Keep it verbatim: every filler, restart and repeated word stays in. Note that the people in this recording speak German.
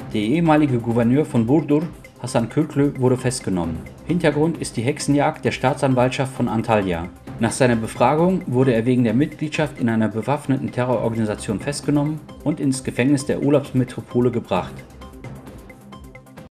Der ehemalige Gouverneur von Burdur, Hasan Köklü, wurde festgenommen. Hintergrund ist die Hexenjagd der Staatsanwaltschaft von Antalya. Nach seiner Befragung wurde er wegen der Mitgliedschaft in einer bewaffneten Terrororganisation festgenommen und ins Gefängnis der Urlaubsmetropole gebracht.